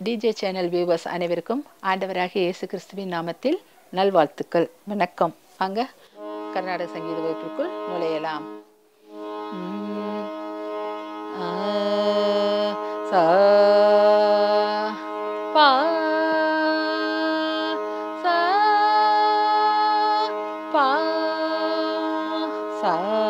DJ channel viewers அனைவருக்கும் ஆண்டவராகிய இயேசு கிறிஸ்துவின் நாமத்தில் நல்வாழ்த்துக்கள். வணக்கம். வாங்க கர்நாடக சங்கீத வகுப்பிற்குள் நுழையலாம். சா பா சா பா சா.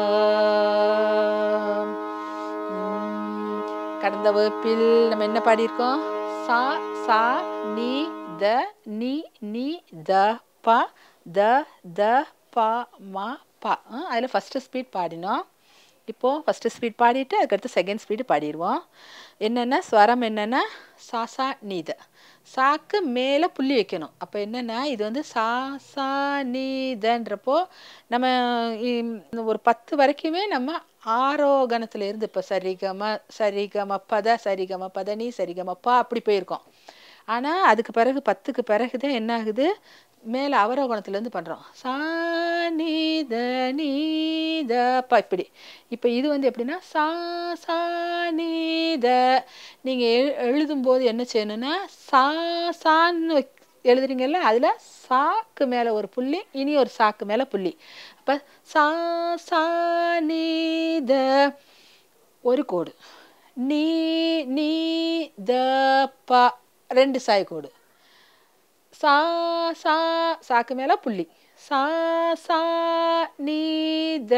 கடந்த வகுப்பில் நம்ம என்ன பாடியிருக்கோம்? சா சா நீ த நீ நீ த ப த த ப ம ப. அதில் ஃபஸ்ட்டு ஸ்பீட் பாடினோம். இப்போது ஃபஸ்ட்டு ஸ்பீட் பாடிட்டு அதுக்கடுத்து செகண்ட் ஸ்பீடு பாடிடுவோம். என்னென்னா ஸ்வரம் என்னென்னா சா சா நீத. சாக்கு மேலே புள்ளி வைக்கணும். அப்போ என்னென்னா இது வந்து சா சா நீதன்றப்போ நம்ம ஒரு 10 வரைக்குமே நம்ம ஆரோகணத்தில் இருந்து இப்போ சரிகம பத நீ சரிகமப்பா அப்படி போயிருக்கோம். ஆனால் அதுக்கு பிறகு 10க்கு பிறகு தான் என்ன ஆகுது, மேலே அவரோகணத்துலேருந்து பண்ணுறோம். சா நீத நீத பா இப்படி. இப்போ இது வந்து எப்படின்னா சா சா நீத. நீங்கள் எழுதும்போது என்ன செய்யணும்னா சா சான்னு எழுதுறீங்கல்ல, அதில் சாக்கு மேலே ஒரு புள்ளி, இனி ஒரு சாக்கு மேலே புள்ளி. அப்போ சா சா நீத ஒரு கோடு, நீ நீ த ப 2 சாய் கோடு, சா சா சாக்கு மேலே புள்ளி, சா சா நீ த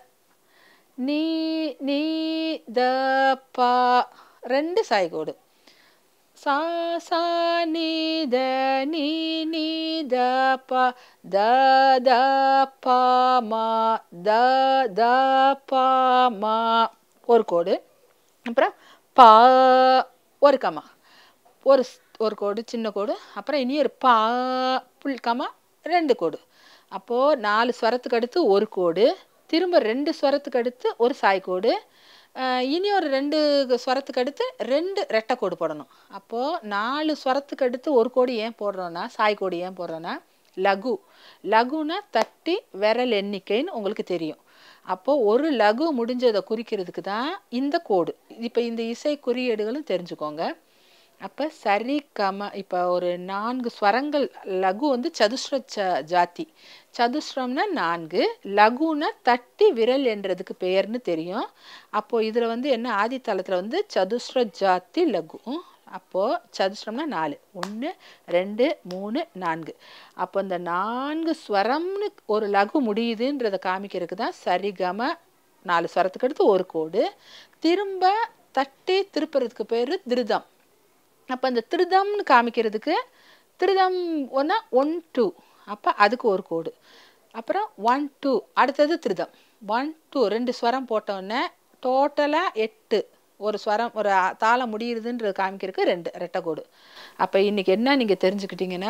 நீ நீ த ப 2 சாய் கோடு, சா சா நீ த நீ நீ த ப த த ப ம த த ப ம ஒரு கோடு, அப்புறம் பா ஒரு கமா, ஒரு கோடு சின்ன கோடு, அப்புறம் இனி ஒரு பா புல் கமா 2 கோடு. அப்போது 4 ஸ்வரத்துக்கு அடுத்து ஒரு கோடு, திரும்ப 2 ஸ்வரத்துக்கு அடுத்து ஒரு சாய்கோடு, இனி ஒரு 2 ஸ்வரத்துக்கு அடுத்து 2 ரெட்டை கோடு போடணும். அப்போது 4 ஸ்வரத்துக்கு அடுத்து ஒரு கோடு ஏன் போடுறோன்னா, சாய்கோடு ஏன் போடுறோன்னா, லகுனா தட்டி விரல் எண்ணிக்கைன்னு உங்களுக்கு தெரியும். அப்போது ஒரு லகு முடிஞ்சதை குறிக்கிறதுக்கு தான் இந்த கோடு. இப்போ இந்த இசை குறியீடுகளும் தெரிஞ்சுக்கோங்க. அப்போ சரி கம, இப்போ ஒரு 4 ஸ்வரங்கள். லகு வந்து சதுஸ்ர ஜாதி, சதுஸ்ரம்னா 4, லகுனா தட்டி விரல் என்றதுக்கு பெயர்னு தெரியும். அப்போது இதில் வந்து என்ன, ஆதித்தளத்தில் வந்து சதுஸ்ர ஜாதி லகு. அப்போது சதுஸ்ரம்னா 4, 1 2 3 4. அப்போ இந்த 4 ஸ்வரம்னு ஒரு லகு முடியுதுன்றதை காமிக்கிறதுக்கு தான் சரிகம 4 ஸ்வரத்துக்கு அடுத்து ஒரு கோடு, திரும்ப தட்டி திருப்புறதுக்கு பேர் திருதம். அப்போ அந்த திருதம்னு காமிக்கிறதுக்கு திருதம் ஒன்றா 1 2, அப்போ அதுக்கு ஒரு கோடு, அப்புறம் 1 2 அடுத்தது திருதம் 1 2 2 ஸ்வரம் போட்டோன்னே டோட்டலாக 8 ஒரு ஸ்வரம் ஒரு தாளம் முடியுதுன்றது காமிக்கிறதுக்கு 2 ரெட்டை கோடு. அப்போ இன்றைக்கி என்ன நீங்கள் தெரிஞ்சுக்கிட்டிங்கன்னா,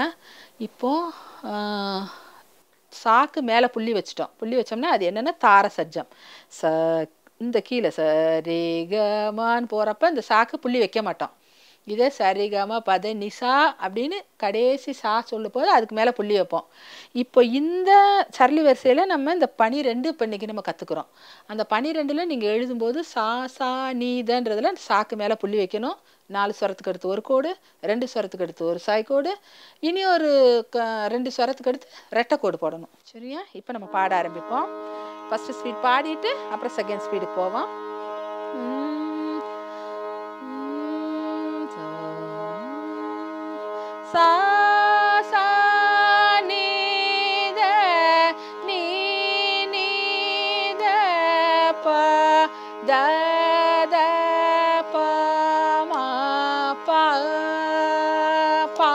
இப்போது சாக்கு மேலே புள்ளி வச்சிட்டோம். புள்ளி வச்சோம்னா அது என்னென்னா தார சஜ்ஜம். இந்த கீழே சரிகமான்னு போகிறப்ப இந்த சாக்கு புள்ளி வைக்க மாட்டோம். இதே சரிகம பத நிசா அப்படின்னு கடைசி சா சொல்லும் போது அதுக்கு மேலே புள்ளி வைப்போம். இப்போ இந்த சரளி வரிசையில் நம்ம இந்த 12 இப்போ இன்றைக்கி நம்ம கற்றுக்குறோம். அந்த 12ல் நீங்கள் எழுதும்போது சா சா நீதன்றதில் சாக்கு மேலே புள்ளி வைக்கணும். 4 ஸ்வரத்துக்கு அடுத்து ஒரு கோடு, 2 ஸ்வரத்துக்கு அடுத்து ஒரு சாய்கோடு, இனி ஒரு 2 ஸ்வரத்துக்கு அடுத்து ரெட்டை கோடு போடணும். சரியா? இப்போ நம்ம பாட ஆரம்பிப்போம். ஃபஸ்ட்டு ஸ்பீட் பாடிட்டு அப்புறம் செகண்ட் ஸ்பீடுக்கு போவோம். சா சா நீத நீ நீ த ப த த ப ம ப ப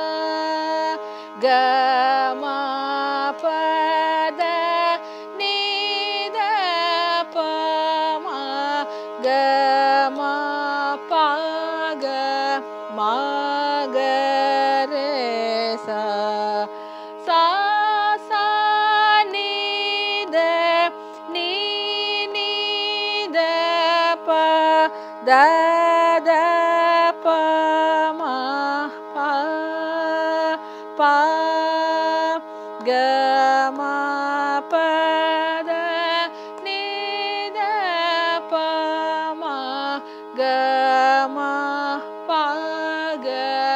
க ம ப த நீ த ப ம க ம ப க ம க ரே சா. சா சா நீத நீ நீ த ப த த ப ம ப ப க ம ப த நீ த ப ம க ம ப க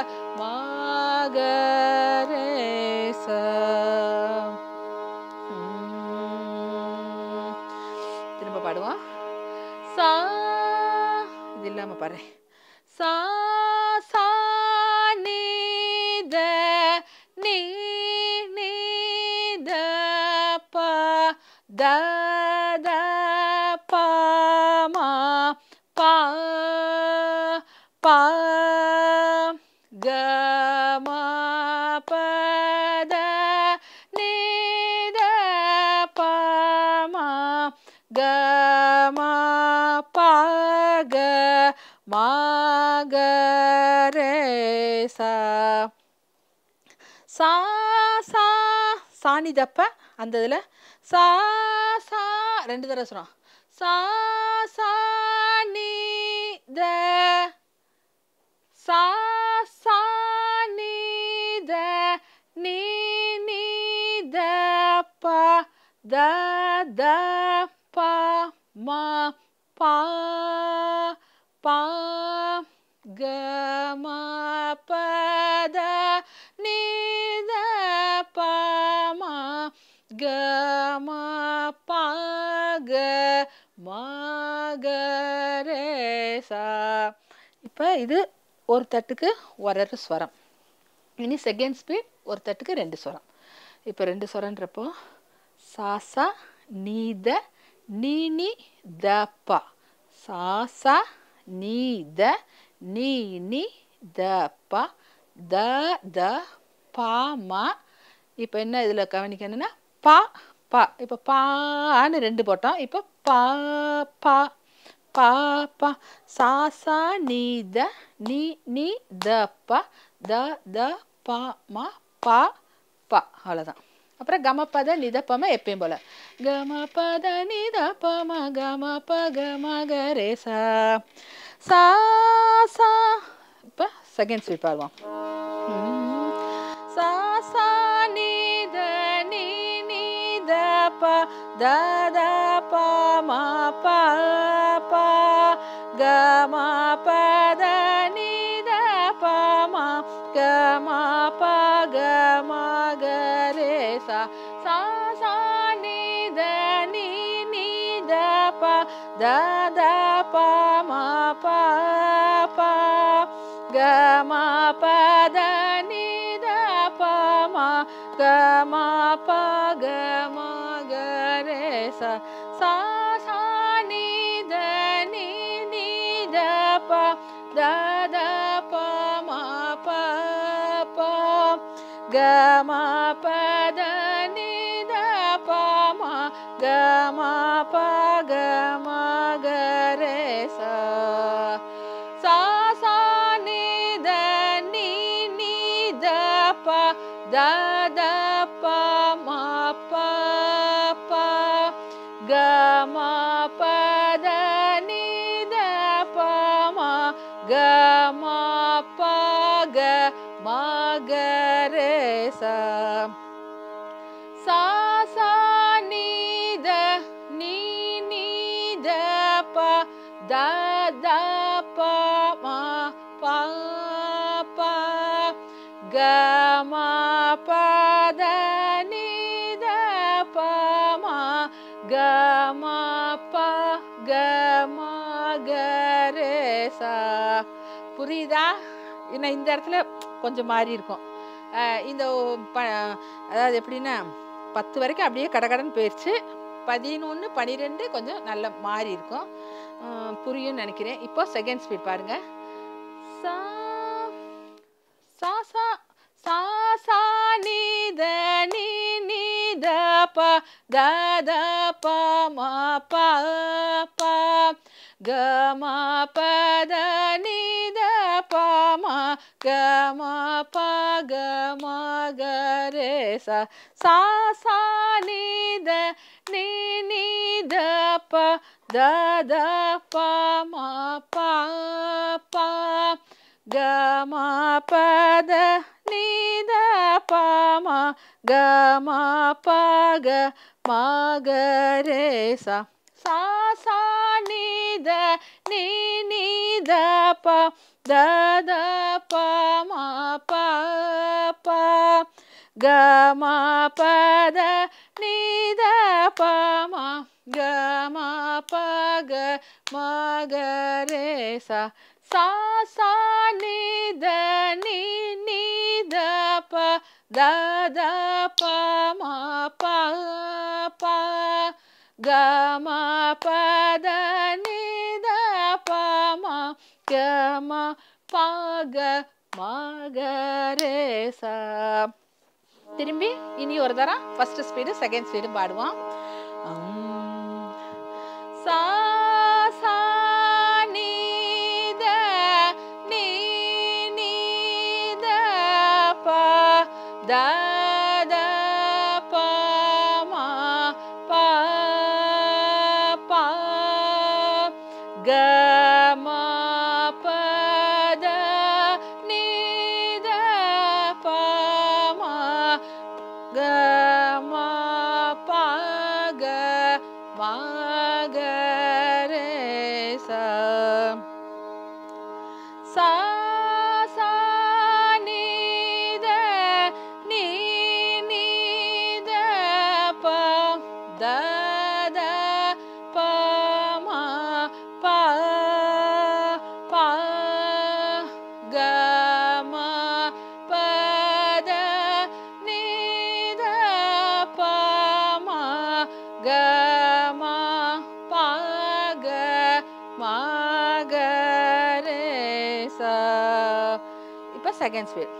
இல்லாமல் பாடுவோம். சா இது இல்லாமல் பாடுறேன். சா சா நீ த நீ நீ த ப த த ப மா பா பா க மா ப த நீ த ப மா க மா ப க மா க ரே சா. சா சா சாணி தப்ப அந்த இதில் சா சா 2 தடவை சொல்கிறோம். சா சா நீ த சா சா நீ த நீ நீ த ப த த ப மா பா பா க மா ப த நீ த ப மா க மா பா க மா க ரே சா. இப்போ இது ஒரு தட்டுக்கு ஒரு ஸ்வரம். இனி செகண்ட் ஸ்பீட் ஒரு தட்டுக்கு 2 ஸ்வரம். இப்போ 2 ஸ்வரன்றப்போ சாசா நீத நீ நீ த ப சாசா நீத நீ நீ த ப த த ப மா. இப்போ என்ன இதில் கவனிக்கணும்னா பா பா. இப்போ பான்னு 2 போட்டோம். இப்போ பா பா பா பா சா சா நீ த நீ நீ த ப த த ப மா பா பா. அவ்வளோதான். அப்புறம் கமபத நிதப்பம எப்பயும் போல் கமபத நிதப்பம கமப கம க ரே சா சா சா. இப்போ செகண்ட் ஸ்பீட் பாடுவோம். சா சா நீ த நீ நீ த ப த த ப மா பா பா க மா ப த நீ த ப மா க மா ப க மா க ரே சா சா சா நீ த நீ நீ த ப த த ப மா பா பா க மா ப த நீ த ப மா க மா ப க மா க ரே சா சா சா நீ த நீ நீ த ப த த ப மா ப பா க மா ப த நீ த ப மா க மா ப க மா க ரே சா சா சா நீ த நீ நீ த ப த த ப மா ப பா க மா ப த நீ த ப மா க மா ப க மா க ரே சா சா சா நீ த நீ நீ த ப த த ப மா பா பா க மா ப த நீ த ப மா க மா ப க மா க ரே சா. புரியுதா? இன்னும் இந்த இடத்துல கொஞ்சம் மாறி இருக்கும். இந்த அதாவது எப்படின்னா 10 வரைக்கும் அப்படியே கடகடன்னு போயிடுச்சு. 11 12 கொஞ்சம் நல்ல மாறி இருக்கும். புரியும்னு நினைக்கிறேன். இப்போ செகண்ட் ஸ்பீட் பாருங்க. சா சா சா சா சா நீ த நீ நீ த ப த த ப மா பா பா க மா ப த நீ த ப மா க மா ப க மா க ரே சா சா சா நீ த நீ நீ த ப த த ப மா பா பா க மா ப த நீ த ப மா க மா ப க மா க ரே சா சா சா நீ த நீ நீ த ப த த ப மா பா பா க மா ப த நீ த ப மா க ம ப க ம க ரே சா சா சா நி த நி நி த ப த த ப ம ப ப க ம ப த நி த ப ம க ம ப க ம க ரே சா திரும்பி இனி ஒரு தரம் ஃபர்ஸ்ட் ஸ்பீடு செகண்ட் ஸ்பீடு பாடுவோம் சா சா நீ த நீ நீ த ப த த ப ம ப ப க ம ப த நீ த ப ம க ம ப க ம க ரே சா சா சா நீ த நீ நீ த ப த த ப ம ப ப க ம ப த நீ த ப ம க ம ப க ம க ரே சா இப்போ செகண்ட் ஸ்பீட்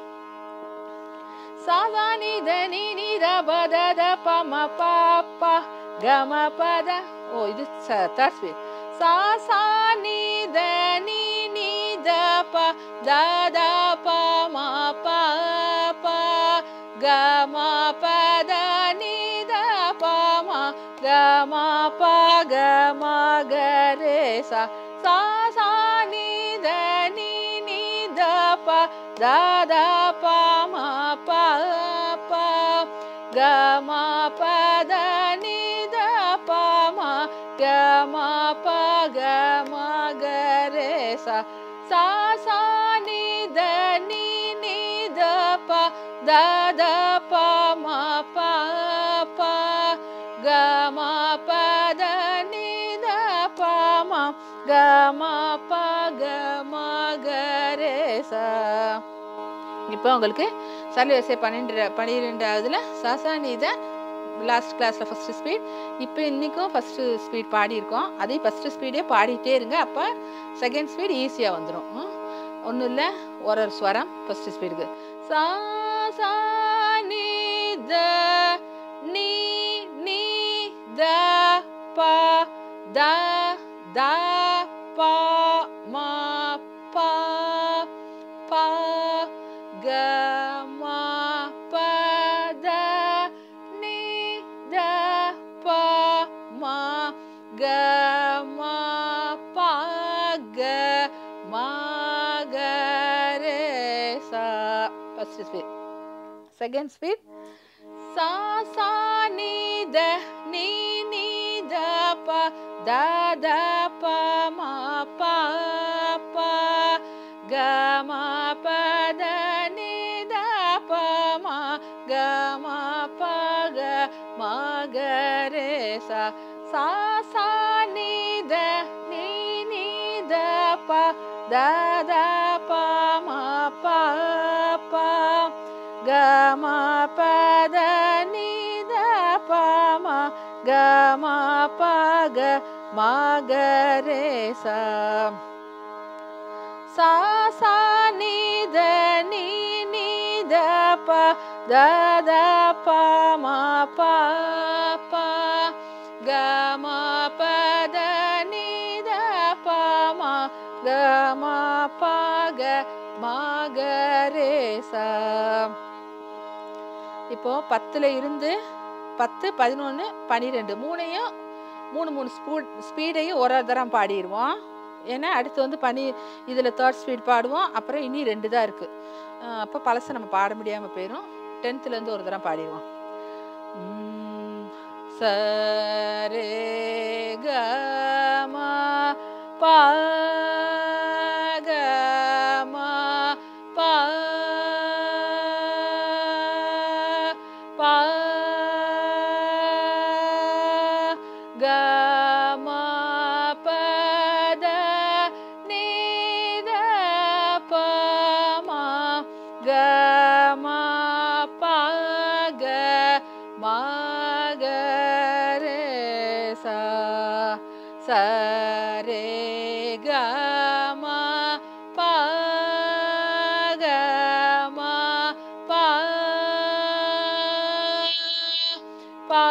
சா சா நி த நி நி த ப த த ப ம ப ப க ம ப த ஓ இது தேர்ட் ஸ்பீட் சா சா நி த நி நி த ப த த ப ம ப ப க ம ப த நி த ப ம க ம ப க ம க ரே சா சா சா நி த நி நி த ப த த ப ம ப ப க ம ப த நி த ப ம க ம ப க ம க ரே சா சா சா நி த நி நி த ப த த ப ம ப ப க ம ப த நி த ப ம க ம ப க ம க ரே சா இப்போ உங்களுக்கு சரள வரிசை 12வதுல சாசா நீத லாஸ்ட் கிளாஸில் ஃபஸ்ட்டு ஸ்பீட் இப்போ இன்றைக்கும் ஃபஸ்ட்டு ஸ்பீட் பாடியிருக்கோம் அதே ஃபஸ்ட்டு ஸ்பீடே பாடிட்டே இருங்க அப்போ செகண்ட் ஸ்பீட் ஈஸியாக வந்துடும் ஒன்றும் இல்லை ஒரு ஸ்வரம் ஃபஸ்ட்டு ஸ்பீடுக்கு சா சா நீ த நீ நீ த ப த த ப ம ப ப க ம ப த நீ த ப ம க ம ப க ம க ரே சா ஃபர்ஸ்ட் ஸ்பீட் செகண்ட் ஸ்பீட் சா சா நீ த நீ நீ த ப த த ப ம ப ப க ம ப த நீ த ப ம க ம ப க ம க ரே சா சா சா நீ த நீ நீ த ப த த ப ம ப ப க ம ப த நீ த ப ம க ம ப க ம க ரே சா சா சா நீ த நீ நீ த ப த த ப ம ப ப க ம ப த நீ த ப ம க ம ப க ம க ரே சா இப்போ 10ல் இருந்து 10, 11, 12 மூணையும் மூணு ஸ்பீடையும் ஒரு தரம் பாடிடுவோம். ஏன்னா அடுத்து வந்து இதில் தேர்ட் ஸ்பீட் பாடுவோம். அப்புறம் இனி 2 தான் இருக்குது. அப்போ பழசை நம்ம பாட முடியாமல் போயிடும். 10th ஒரு தரம் பாடிடுவோம். ச ரே க ம ப க ம ப ப க ma pa da ni da pa ma ga ma pa ga ma ga re sa sa re ga ma pa ga ma pa pa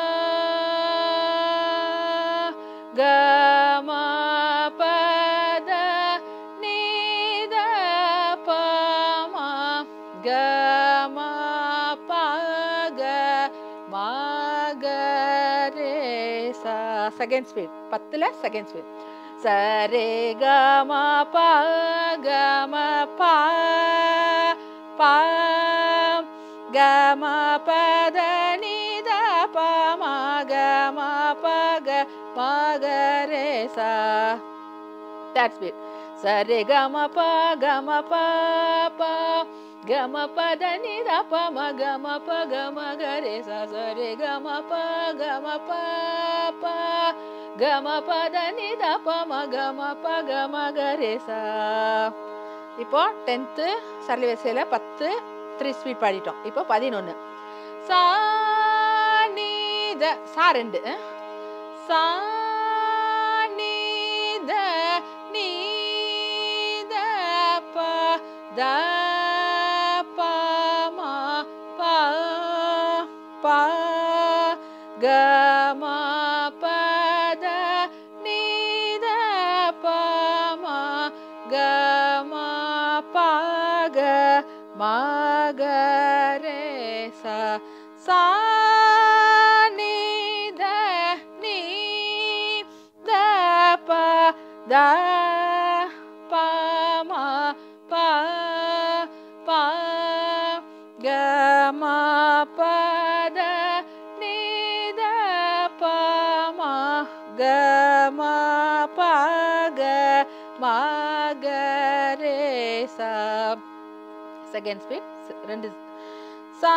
ga ma pa da ni da pa ma ga ma pa ga ma ga re sa. Second speed 10ல second speed sa re ga ma pa ga ma pa pa ga ma pa da ni da pa ma ga ma pa ga ma ga re sa. Third speed sa re ga ma pa ga ma pa pa ga ma pa da ni da pa ma ga ma pa ga ma ga re sa sa re ga ma pa ga ma pa pa ga ma pa da ni da pa ma ga ma pa ga ma ga re sa. இப்போ 10th சரளி வரிசையில் 10 3 speed பாடிட்டோம். இப்போ 11 சா நீ த சா 2 சா நீ த நீ த ப த ப மா ப ப க மா ப த நீ த ப மா க மா ப க மா க ரே சா சா நீ த நீ த ப த ப மா ப ப க மா ப த நீ த ப மா க மா ப க மா க ரே சா. Second speed 2 sa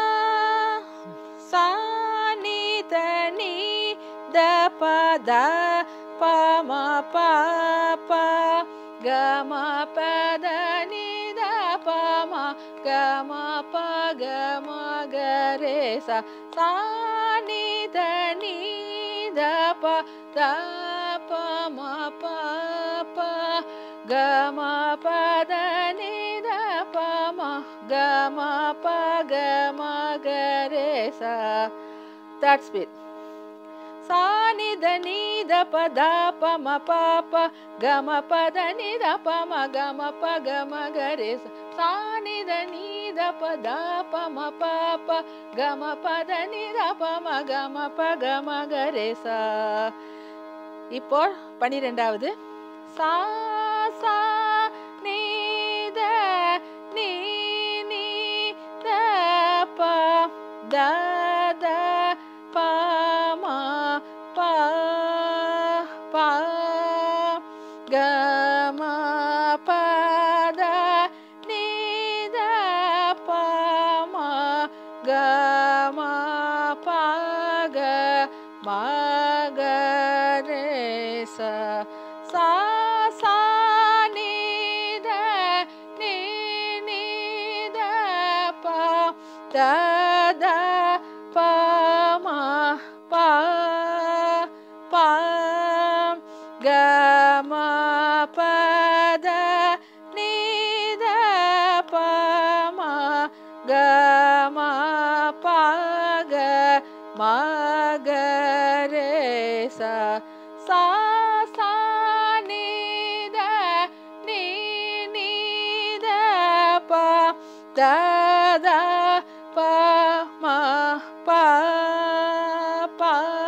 sa ni த நீ த ப த ப ma pa pa ga ma pa da ni da pa ma ga ma pa ga ma ga re sa sa ni த நீ த ப த ப ma pa pa ga ma pa da ni da pa ma ga ma pa ga ma ga re sa. Third speed sa ni da ni da pa da pa ma pa pa ga ma pa da ni da pa ma ga ma pa ga ma ga re sa sa ni da ni da pa da pa ma pa pa ga ma pa da ni da pa ma ga ma pa ga ma ga re sa. இப்போ 12வது சா சா நீ த நீ நீ த ப த த ப மா ப ப க மா ப த நீ த ப மா க மா ப க மா க ரே சா சா சா நீ த நீ நீ த ப த த ப மா ப ப க மா ப த நீ த ப மா க மா ப க மா க ரே சா சா சா நீ த நீ நீ த ப த த ப மா ப ப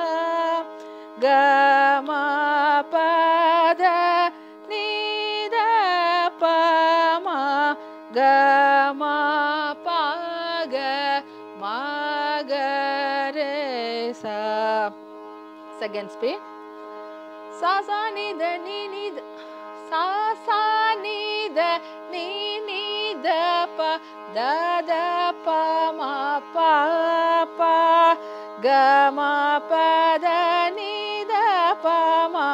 க மா ப த நீ த ப மா க மா ப க மா க ரே சா. Second speed sa sa ni da ni ni da sa sa ni da ni ni da pa da da pa ma pa pa ga ma pa da ni da pa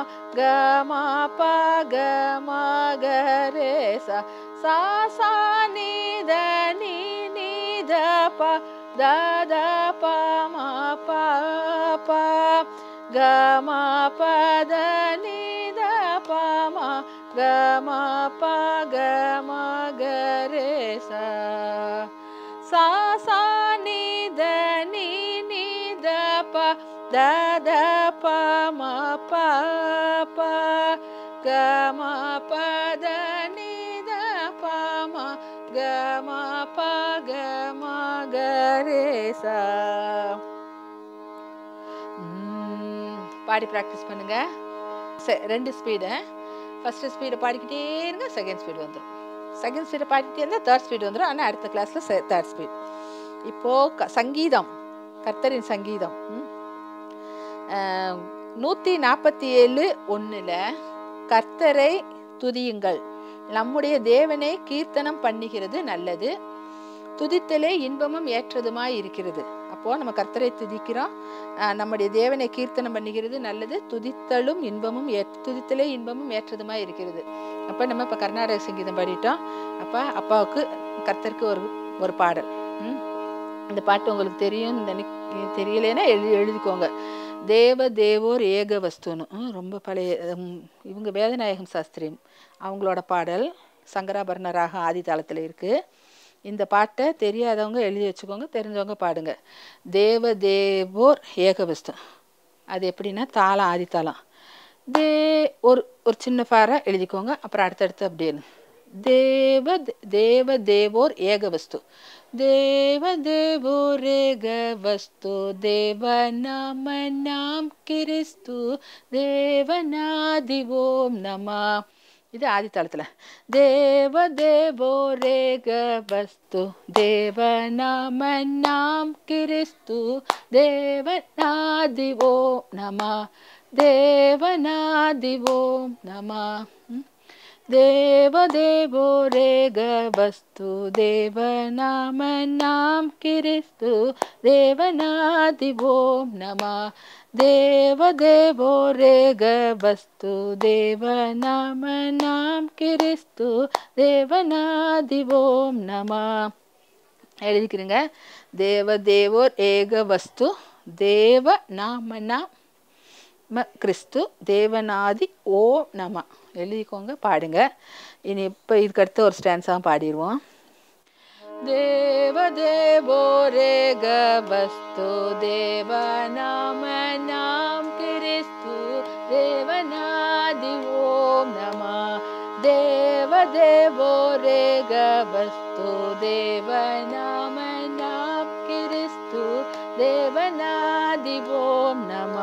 க ம ப க ம க ரே சா சா சா நீ த நீ நீ த ப த த ப ம ப ப க ம ப த நீ த ப ம க ம ப க ம க ரே சா சா சா நீ த நீ நீ த ப த த ப ம ப ப க ம ப த நீ த ப ம க ம ப க ம க ரே சா. பாடி ப்ராக்டிஸ் பண்ணுங்க. ரெண்டு ஸ்பீடு. ஃபர்ஸ்ட் ஸ்பீடை பாடிக்கிட்டே இருங்க, செகண்ட் ஸ்பீடு வந்துடும். செகண்ட் ஸ்பீடை பாடிக்கிட்டே இருந்தால் தேர்ட் ஸ்பீடு வந்துடும். ஆனால் அடுத்த கிளாஸில் தேர்ட் ஸ்பீட். இப்போது சங்கீதம், கர்த்தரின் சங்கீதம் 147:1 கர்த்தரை துதியுங்கள், நம்முடைய தேவனை கீர்த்தனம் பண்ணுகிறது நல்லது, துதித்தலே இன்பமும் ஏற்றதுமாய் இருக்கிறது. அப்போது நம்ம கர்த்தரை துதிக்கிறோம், நம்முடைய தேவனை கீர்த்தனம் பண்ணுகிறது நல்லது, துதித்தலும் இன்பமும் துதித்தலே இன்பமும் ஏற்றதுமாய் இருக்கிறது. அப்போ நம்ம இப்போ கர்நாடக சங்கீதம் பாடிட்டோம். அப்போ அப்பாவுக்கு கர்த்தருக்கு ஒரு பாடல். இந்த பாட்டு உங்களுக்கு தெரியும், தெரியலேன்னா எழுதிக்கோங்க. தேவ தேவோர் ஏக வஸ்துன்னு, ரொம்ப பழைய, இவங்க வேதநாயகம் சாஸ்திரி அவங்களோட பாடல், சங்கராபரண ராகம் ஆதி தாளத்தில் இருக்குது. இந்த பாட்டை தெரியாதவங்க எழுதி வச்சுக்கோங்க, தெரிஞ்சவங்க பாடுங்க. தேவ தேவோர் ஏக வஸ்து, அது எப்படின்னா தாளம் ஆதி தாளம். ஒரு சின்ன ஃபாரை எழுதிக்கோங்க, அப்புறம் அடுத்தடுத்து அப்படின்னு. தேவ தேவோர் ஏக வஸ்து, தேவ தேவோர் ஏக வஸ்து, தேவ நாம நாம் கிறிஸ்து, தேவநாதி ஓம் நம. இது ஆதி தாளத்தில். தேவ தேவோர் ஏக வஸ்து, தேவ நாம நாம் கிறிஸ்து, தேவநாதி ஓம் நம, தேவநாதி ஓம் நம. தேவ தேவோர் ஏக வஸ்து, தேவ நாம நாம் கிறிஸ்து, தேவநாதி ஓம் நம, தேவ தேவோர் ஏக வஸ்து, தேவ நாம நாம் கிறிஸ்து, தேவநாதி ஓம் நம. எழுதிக்கிறீங்க. தேவ தேவோர் ஏக வஸ்து, தேவ நாம நாம் கிறிஸ்து, தேவநாதி ஓம் நம. எழுதிக்கோங்க, பாடுங்க. இனி இப்போ இதுக்கடுத்து ஒரு ஸ்டான்ஸாக பாடிடுவோம். தேவ தேவோர் ஏக வஸ்து, தேவ நாம நாம் கிறிஸ்து, தேவநாதி ஓம் நம, தேவ தேவோர் ஏக வஸ்து, தேவ நாம நாம் கிறிஸ்து, தேவநாதி ஓம் நம.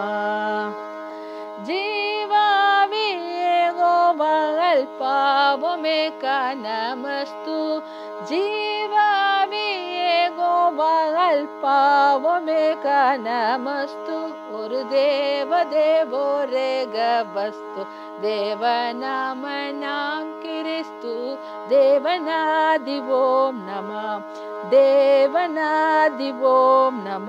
ஜீவாவி ஏகோபகல் பாவமே நமஸ்து, ஜீவாவி ஏகோபகல் பாவமே நமஸ்து, ஒரு தேவ தேவோர் ஏக வஸ்து, தேவ நாம நாம் கிறிஸ்து, தேவநாதி ஓம் நம, தேவநாதி ஓம் நம.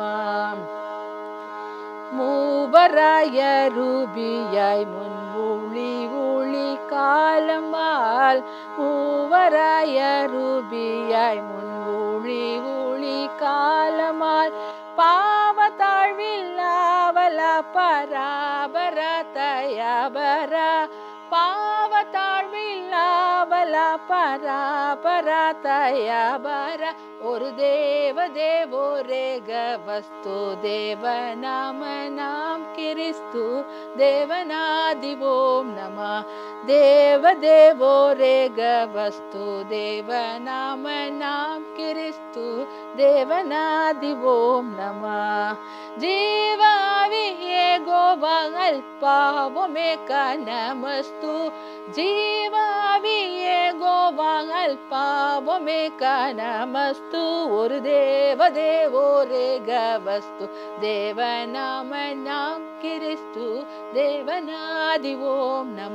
மூவராய ரூபியாய் முன் ஊழி ஊழி காலமால், மூவராய ரூபியாய் முன் ஊழி ஊழி காலமால், பாவ தாழ்வில் ஆவல பராபர தயபர, பாவ தாழ்வில் ஆவல பராபர தயபர, ஒரு தேவ தேவோர் ஏக வஸ்து, தேவ நாம நாம் கிறிஸ்து, தேவநாதி ஓம் நம, தேவ தேவோர் ஏக வஸ்து, தேவ நாம நாம் கிறிஸ்து, தேவநாதி ஓம் நம. ஜீவாவி ஏகோபகல் பாவமே நமஸ்து, ஜீவாவி ஏகோபகல் பாவமே நமஸ்து, ஒரு தேவ தேவோர் ஏக வஸ்து, தேவ நாம நாம் கிறிஸ்து, தேவநாதி ஓம் நம,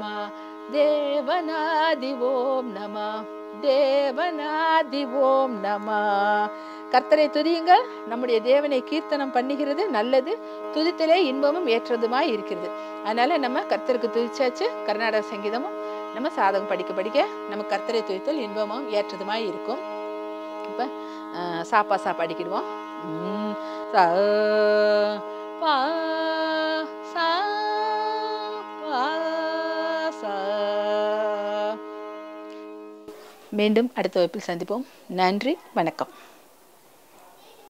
தேவநாதி ஓம் நம, தேவநாதி ஓம் நம. கர்த்தரை துதியுங்கள், நம்முடைய தேவனை கீர்த்தனம் பண்ணுகிறது நல்லது, துதித்தலே இன்பமும் ஏற்றதுமாய் இருக்கிறது. அதனால நம்ம கர்த்தருக்கு துதிச்சாச்சு. கர்நாடக சங்கீதமும் நம்ம சாதகம் படிக்க படிக்க நம்ம கர்த்தரை துதித்தல் இன்பமும் ஏற்றதுமாய் இருக்கும். இப்போ சாப்பா சா படிக்கிடுவோம். சா பா சா பா சா. மீண்டும் அடுத்த வகுப்பில் சந்திப்போம். நன்றி, வணக்கம்.